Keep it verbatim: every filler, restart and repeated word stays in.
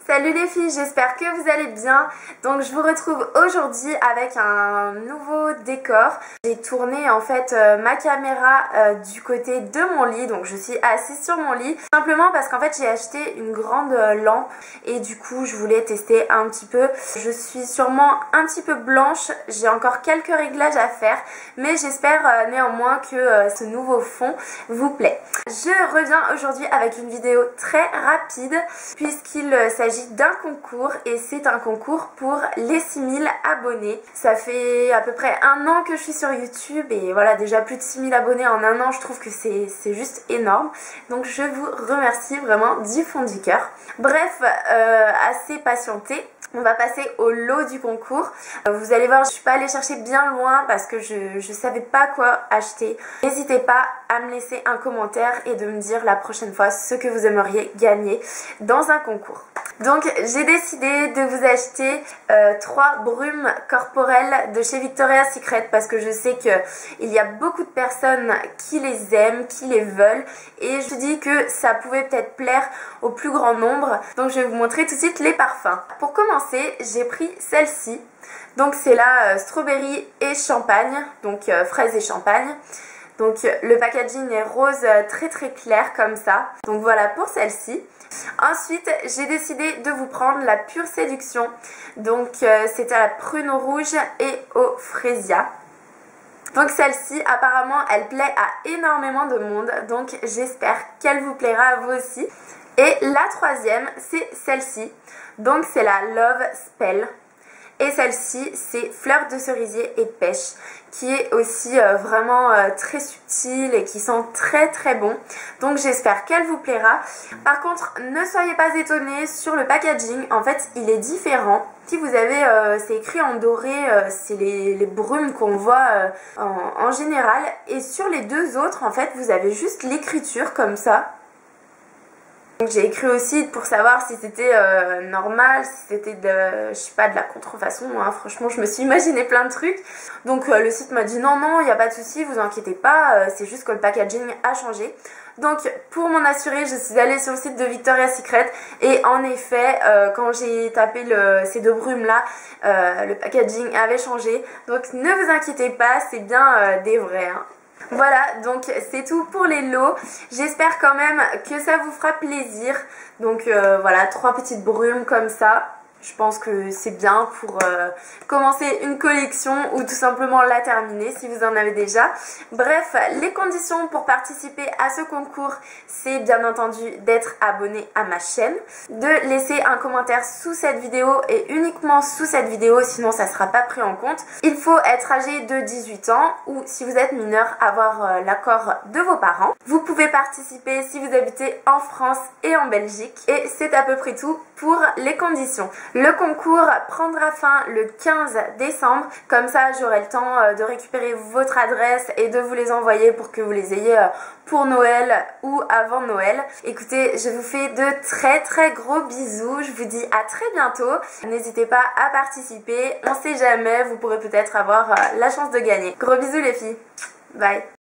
Salut les filles, j'espère que vous allez bien. Donc je vous retrouve aujourd'hui avec un nouveau décor. J'ai tourné en fait euh, ma caméra euh, du côté de mon lit, donc je suis assise sur mon lit. Simplement parce qu'en fait j'ai acheté une grande euh, lampe et du coup je voulais tester un petit peu. Je suis sûrement un petit peu blanche, j'ai encore quelques réglages à faire, mais j'espère euh, néanmoins que euh, ce nouveau fond vous plaît. Je reviens aujourd'hui avec une vidéo très rapide puisqu'il euh, s'agit d'un concours et c'est un concours pour les six mille abonnés. Ça fait à peu près un an que je suis sur YouTube et voilà, déjà plus de six mille abonnés en un an, je trouve que c'est juste énorme. Donc je vous remercie vraiment du fond du cœur. Bref, euh, assez patienté. On va passer au lot du concours. Vous allez voir, je suis pas allée chercher bien loin parce que je ne savais pas quoi acheter. N'hésitez pas à me laisser un commentaire et de me dire la prochaine fois ce que vous aimeriez gagner dans un concours. Donc j'ai décidé de vous acheter euh, trois brumes corporelles de chez Victoria's Secret parce que je sais qu'il y a beaucoup de personnes qui les aiment, qui les veulent et je me dis que ça pouvait peut-être plaire au plus grand nombre. Donc je vais vous montrer tout de suite les parfums. Pour commencer, j'ai pris celle-ci. Donc c'est la euh, strawberry et champagne, donc euh, fraise et champagne. Donc le packaging est rose euh, très très clair comme ça. Donc voilà pour celle-ci. Ensuite, j'ai décidé de vous prendre la Pure Séduction. Donc euh, c'est à la prune rouge et au frésia. Donc celle-ci, apparemment, elle plaît à énormément de monde. Donc j'espère qu'elle vous plaira à vous aussi. Et la troisième, c'est celle-ci. Donc c'est la Love Spell. Et celle-ci, c'est fleur de cerisier et pêche, qui est aussi euh, vraiment euh, très subtile et qui sent très très bon. Donc j'espère qu'elle vous plaira. Par contre, ne soyez pas étonnés sur le packaging. En fait, il est différent. Si vous avez, euh, c'est écrit en doré, euh, c'est les, les brumes qu'on voit euh, en, en général. Et sur les deux autres, en fait, vous avez juste l'écriture comme ça. J'ai écrit aussi pour savoir si c'était euh, normal, si c'était de, je sais pas, de la contrefaçon, hein. Franchement je me suis imaginé plein de trucs. Donc euh, le site m'a dit non non, il n'y a pas de souci, vous inquiétez pas, euh, c'est juste que le packaging a changé. Donc pour m'en assurer, je suis allée sur le site de Victoria's Secret et en effet euh, quand j'ai tapé le, ces deux brumes là, euh, le packaging avait changé. Donc ne vous inquiétez pas, c'est bien euh, des vrais, hein. Voilà, donc c'est tout pour les lots. J'espère quand même que ça vous fera plaisir. Donc euh, voilà, trois petites brumes comme ça. Je pense que c'est bien pour euh, commencer une collection ou tout simplement la terminer si vous en avez déjà. Bref, les conditions pour participer à ce concours, c'est bien entendu d'être abonné à ma chaîne, de laisser un commentaire sous cette vidéo et uniquement sous cette vidéo, sinon ça ne sera pas pris en compte. Il faut être âgé de dix-huit ans ou si vous êtes mineur, avoir euh, l'accord de vos parents. Vous pouvez participer si vous habitez en France et en Belgique et c'est à peu près tout pour les conditions. Le concours prendra fin le quinze décembre, comme ça j'aurai le temps de récupérer votre adresse et de vous les envoyer pour que vous les ayez pour Noël ou avant Noël. Écoutez, je vous fais de très très gros bisous, je vous dis à très bientôt. N'hésitez pas à participer, on sait jamais, vous pourrez peut-être avoir la chance de gagner. Gros bisous les filles, bye.